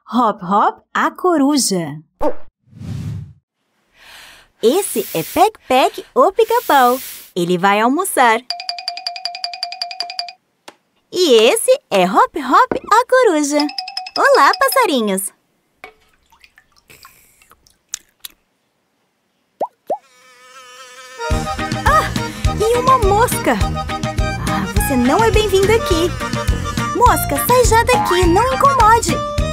Hop Hop, a coruja. Esse é Peck Peck, o pica-pau. Ele vai almoçar. E esse é Hop Hop, a coruja. Olá, passarinhos! E uma mosca! Você não é bem-vindo aqui! Mosca, sai já daqui, não incomode!